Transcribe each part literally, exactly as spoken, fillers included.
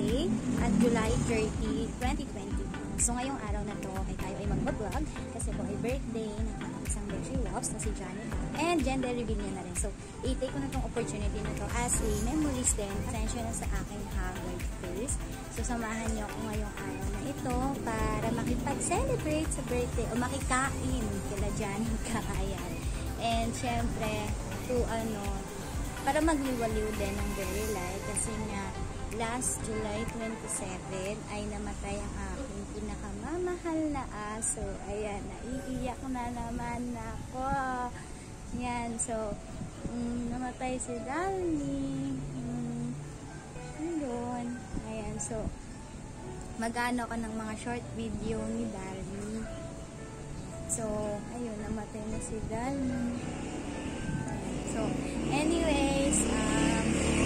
birthday at July thirtieth, twenty twenty. So ngayong araw na to ay tayo ay mag-vlog kasi po ay birthday ng aking isang Beshi Wops na si Janica. And gender reveal niya na rin. So i-take ko na tong opportunity na to as a memories din. Attention na sa aking haggard face. So samahan niyo ako ngayong araw na ito para makipag-celebrate sa birthday o makikain kila Janica. Ayan. And syempre to ano, para magliwaliw din ng very light kasi nga last July twenty-seventh ay namatay ang aking pinakamamahal na aso. Ayan, naiiyak na naman ako. Yan, so um, namatay si Dali. Um, ayun. Ayan, so mag-ano ka ng mga short video ni Dali. So, ayun, namatay na si Dali. So, anyways, um,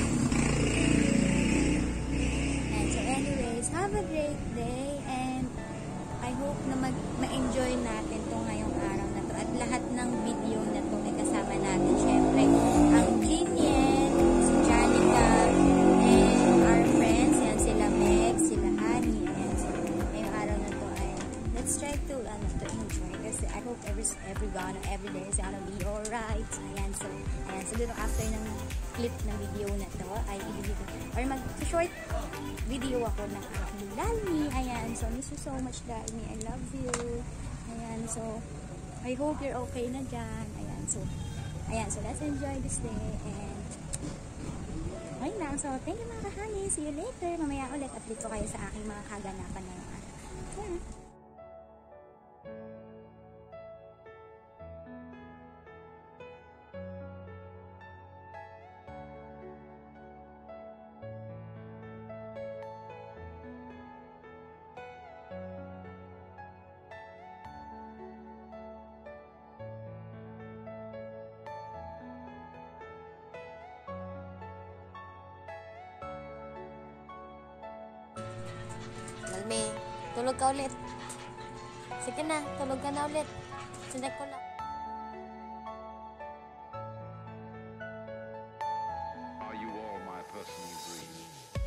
and so anyways, have a great day and I hope na ma-enjoy natin to ngayong araw na to at lahat ng video na to ay kasama natin syempre ang Jinyen, si Janica, and our friends, yan sila Meg, sila Annie, and so ngayong araw na to ay let's try to, ano, to enjoy kasi I hope every, every gonna, every day is gonna be alright. Ayan, so ayan, siguro after ng clip ng video na to ay ibibigay or mag-short video ako ng aking Dali. Ayan, so miss you so much Dali, I love you. Ayan, so I hope you're okay na dyan. Ayan, so ayan, so let's enjoy this day and ayun lang, so thank you mga kahani, see you later. Mamaya ulit update ko kayo sa aking mga kaganapan ngayong araw. Ayan. Dalmi, tulog ka ulit. Sige na, tulog ka na ulit. Sinek ko lang. Are you all my personal dreams?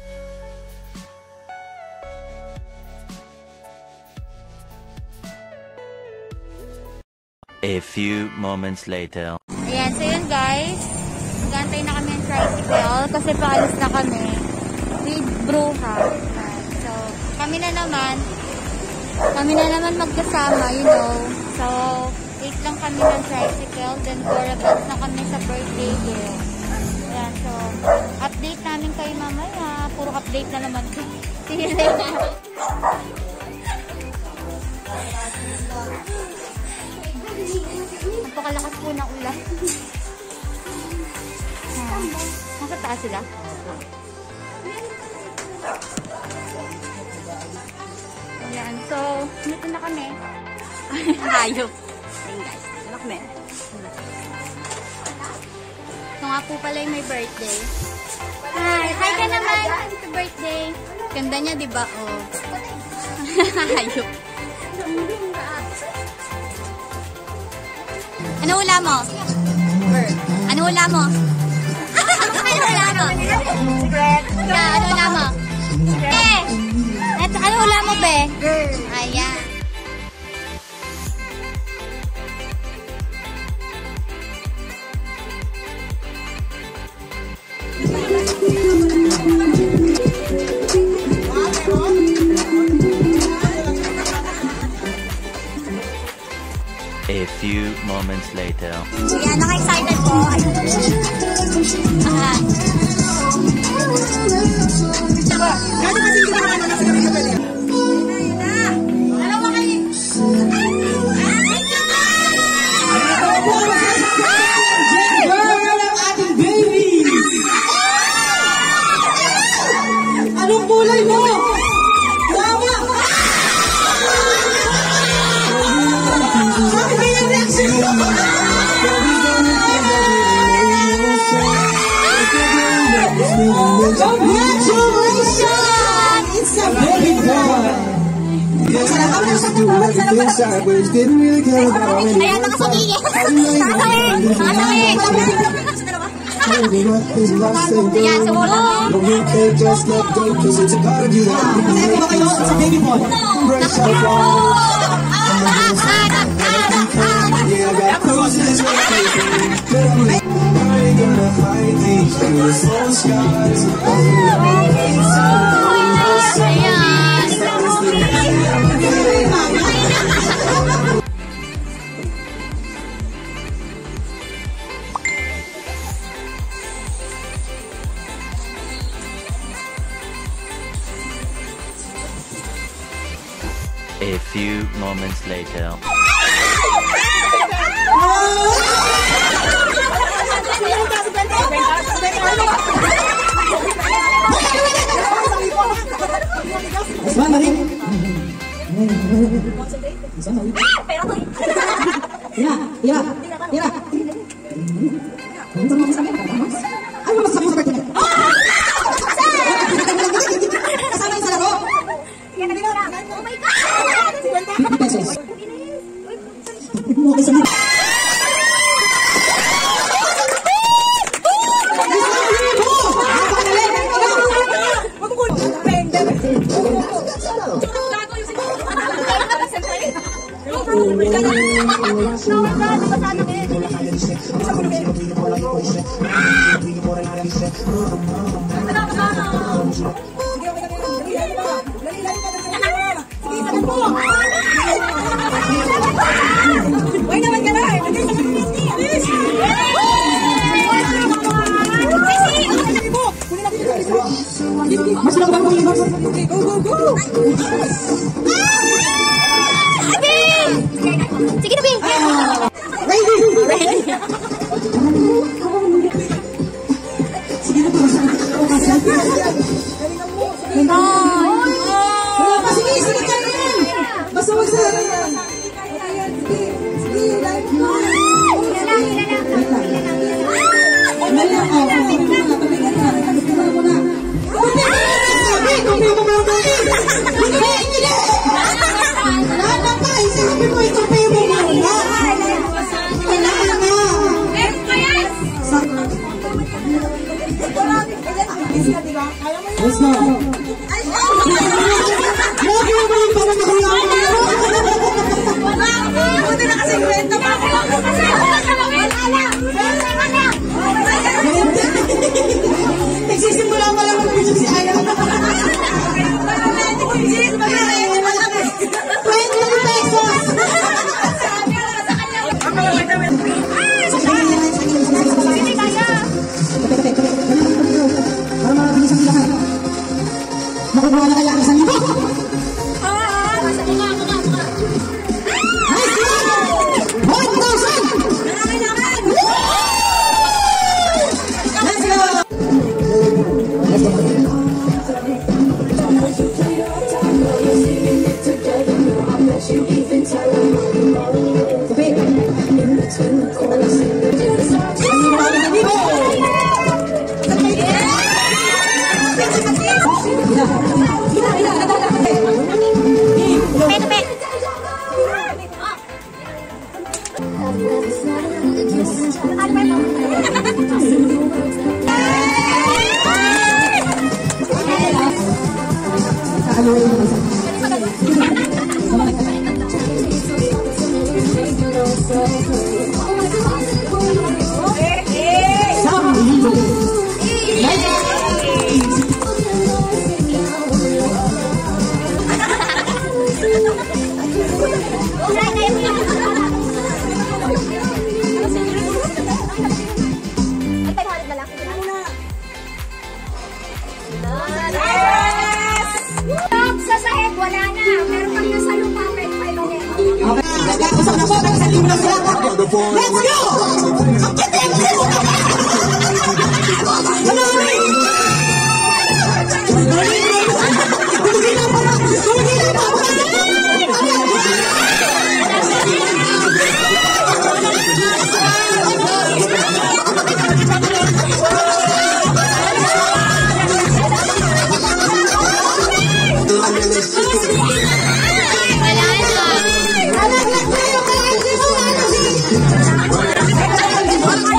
A few moments later. Ayan, so yun guys, magantay na kami ng tricycle kasi paalis na kami with Bruja. So, kami na naman, kami na naman magkasama, you know. So, wait lang kami ng tricycle, then four of us na kami sa birthday girl. Ayan, so, update namin kayo mamaya. Puro update na naman. See you later. Napakalakas po ng ulan. Hmm. Nasa taas sila? Ayan, so, dito na kami. Hayop. Ayan guys, dito na kami. So nga po pala yung may birthday. Hi, hi ka naman. Happy birthday. Ganda niya, diba? Oh. Hayop. Ano hula mo? Ano hula mo? Ano hula mo? Secret. Yeah, ano hula mo? Eh! Ano hula mo, be? Ayan. A few moments later. Ayan, naka-excited po. Ayan. Anong kulay mo? Mama! Bakit may reaction mo? Congratulations! It's a baby boy! Ayan, nakasabingin! Nakasabing! Nakasabing! Kaya sumulong. Masaya po ba kayo sa baby boy? A few moments later. Osman, dali. Tira, tira, tira. Ano ba sabi mo sa partner? Kasama yung sa laro. Oh my God! fifty pesos. Okay, sa mga. Mas lang ba kung go, go, go! Abi! Sige na, Bi! Ready! Ready? Sige na po, sige, sige ka rin! Basta huwag sa... Yes, no. Lagi mo yung parang nakulaman. Buti na kasi kwenta pa. Nagsisimula pa lang mag-video si Aya. twenty pesos. Para mabilis ang lahat. Makukuha na kaya ang isang libo? Nice one! one thousand! Let's go! Sa sahig, wala na. Meron kami na sa lupa, pwede pa ibalik. Okay, usap na po, nagsalim na sila. Let's go! Wala na.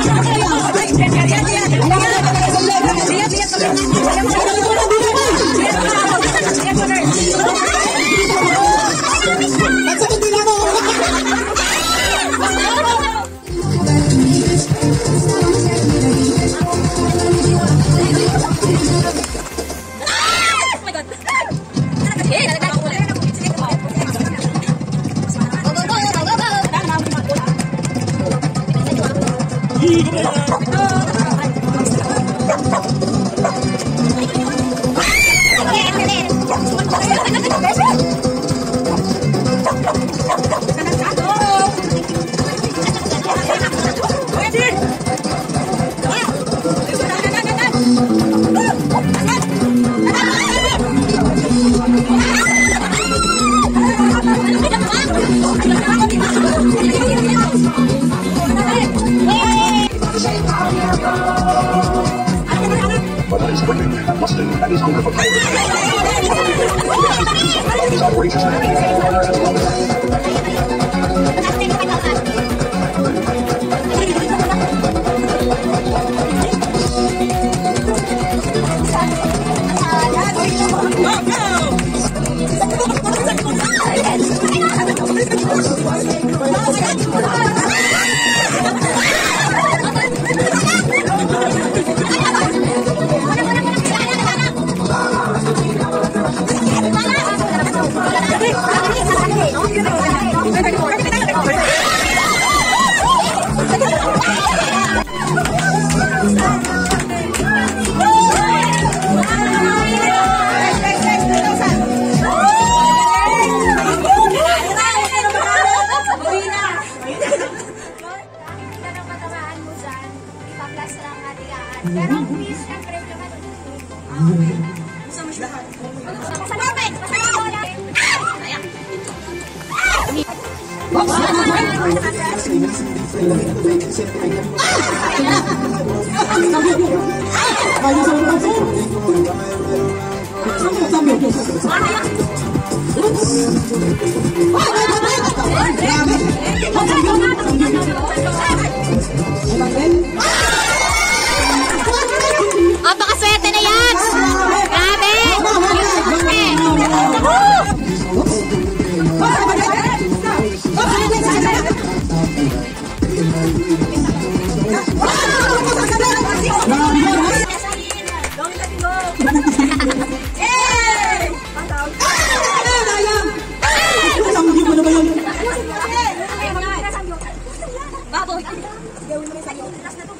Pero please, syempre, naman. Gusto mo siya? Pasalamat! Oh, baka swerte na yan! Grabe! Baboy! Gawin mo rin sa'yo. Last na to.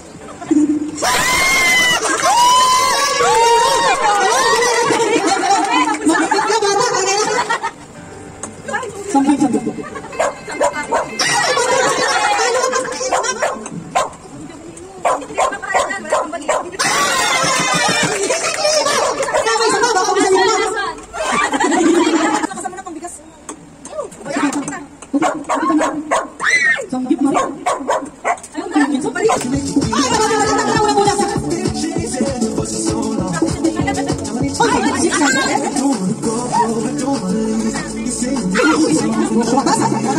Ay,